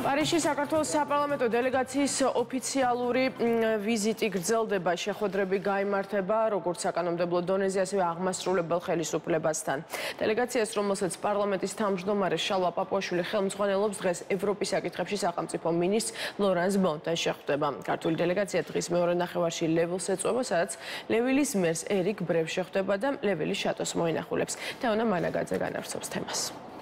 პარიზში საქართველოს საპარლამენტო დელეგაციის ოფიციალური ვიზიტი გრძელდება, შეხვედრები გაიმართება როგორც საკანონმდებლო დონეზე, ასევე აღმასრულებელ ხელისუფლებასთან. დელეგაციას, რომელსაც პარლამენტის თავმჯდომარე შალვა პაპუაშვილი ხელმძღვანელობს, დღეს ევროპის საკითხებში სახელმწიფო მინისტრ ლორანს ბონტენ შეხვდება. ქართული დელეგაცია დღის მეორე ნახევარში ლევილს ეწვევა, სადაც ლევილის მერს ერიკ ბრევ შეხვდება და ლეველი შატოს მოინახულებს. თეონა მანაგაძე განავრცობს თემას.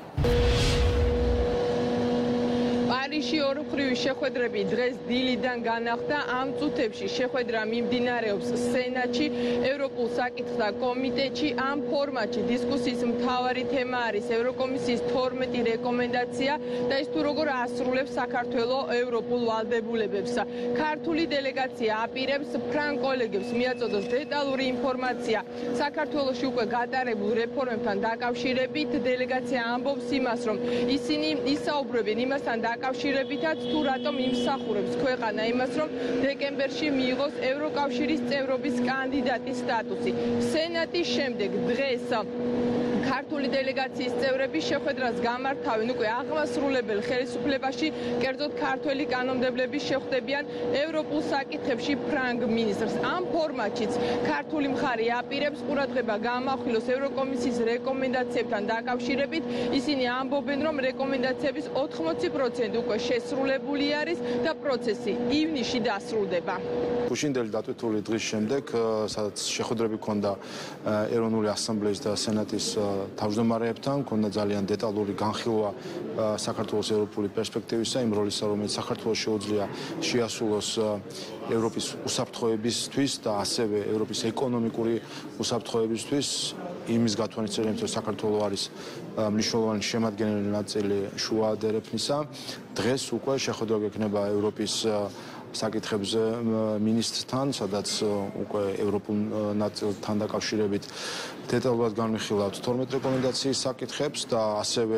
პარიზში ორივე შეხვედრები დღეს დილიდან განახდა. ამ წუთებში შეხვედრა მიმდინარეობს სენატში, ევროპულ საკითხთა კომიტეტში. ამ ფორმატში დისკუსიის მთავარი თემა არის ევროკომისიის 12 რეკომენდაცია და ის თუ როგორ ასრულებს საქართველოს ევროპულ ვალდებულებებს. ქართული დელეგაცია აპირებს ფრანგ კოლეგებს მიაწოდოს დეტალური ინფორმაცია საქართველოში უკვე გატარებულ რეფორმებთან დაკავშირებით. დელეგაცია ამბობს იმას, რომ ისინი ისაუბრებენ იმასთან დაკავშირებითაც თუ რატომ იმსახურებს ქვეყანა იმას, რომ დეკემბერში მიიღოს ევროკავშირის წევრობის კანდიდატის სტატუსი. სენატის შემდეგ დღეს ქართული დელეგაციის წევრები შეხვედრას გამართავენ უკვე აღმასრულებელ ხელისუფლებაში, კერძოდ ქართველი კანონმდებლები შეხვდებიან ევროპულ საკითხებში ფრანგ მინისტრს. ამ ფორმატშიც ქართული მხარე აპირებს ყურადღება გამახვილოს ევროკომისიის რეკომენდაციებთან დაკავშირებით. ისინი ამბობენ, რომ რეკომენდაციების 80% უკვე შესრულებული არის და პროცესი ივნისში დასრულდება. გუშინდელი დატვირთული დღის შემდეგ, სადაც შეხვედრები ჰქონდა ეროვნული ასამბლეის და სენატის თავმჯდომარეებთან, ჰქონდა ძალიან დეტალური განხილვა საქართველოს ევროპული პერსპექტივისა, იმ როლისა, რომელიც საქართველოს შეუძლია შეასრულოს ევროპის უსაფრთხოებისთვის და ასევე ევროპის ეკონომიკური უსაფრთხოებისთვის. იმის გათვალისწინებით, რომ საქართველოს არის მნიშვნელოვანი შემადგენელი ნაწილი შუა დერეფნისა. დღეს უკვე შეხვედრა გექნება ევროპის საკითხებზე მინისტრთან, სადაც უკვე ევროპულ ნაწილთან დაკავშირებით დეტალურად განვიხილავთ 12 რეკომენდაციის საკითხებს და ასევე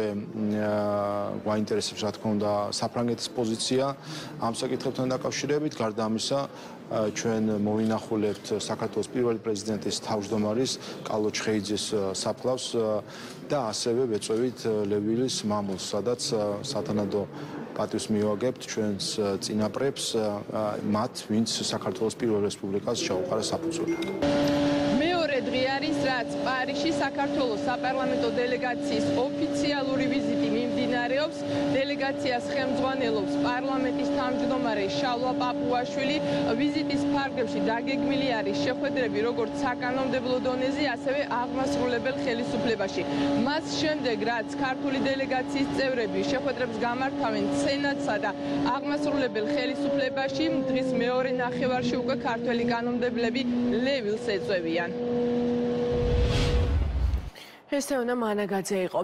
გვაინტერესებს, რა თქმა უნდა, საფრანგეთის პოზიცია ამ საკითხებთან დაკავშირებით. გარდა ამისა, ჩვენ მოვინახულებთ საქართველოს პირველი პრეზიდენტის თავმჯდომარის კალო ჩხეიძის საფლავს და ასევე ვეწვევით ლევილის მამულს, სადაც სათანადო პატივს მივაგებთ ჩვენს წინაპრებს, მათ, ვინც საქართველოს პირველ რესპუბლიკას ჩაუყარა საფუძველი. მეორე დღე არის, რაც პარიზში საქართველოს საპარლამენტო დელეგაციის ოფიციალური ვიზიტი მიმდინარეობს. დელეგაციას ხელმძღვანელობს პარლამენტის თავმჯდომარე შალვა პაპუაშვილი. ვიზიტის ფარგლებში დაგეგმილი არის შეხვედრები როგორც საკანონმდებლო დონეზე, ასევე აღმასრულებელ ხელისუფლებაში. მას შემდეგ, რაც ქართული დელეგაციის წევრები შეხვედრებს გამართავენ სენატსა და აღმასრულებელ ხელისუფლებაში, დღის მეორე ნახევარში უკვე ქართველი კანონმდებლები ლევილს ეწვევიან. ეს თეონა მანაგაძე იყო.